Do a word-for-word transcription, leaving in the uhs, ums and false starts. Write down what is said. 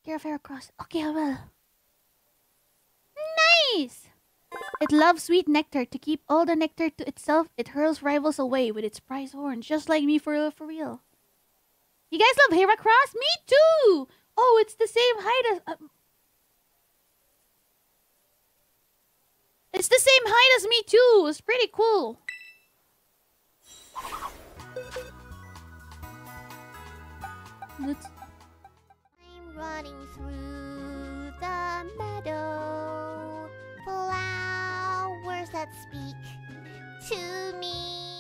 care of Heracross. Okay, I will. Nice! It loves sweet nectar. To keep all the nectar to itself, it hurls rivals away with its prize horn. Just like me, for, for real. You guys love Heracross? Me too! Oh, it's the same height as... Uh, it's the same height as me too. It's pretty cool. Let's... I'm running through the meadow. Flowers that speak to me.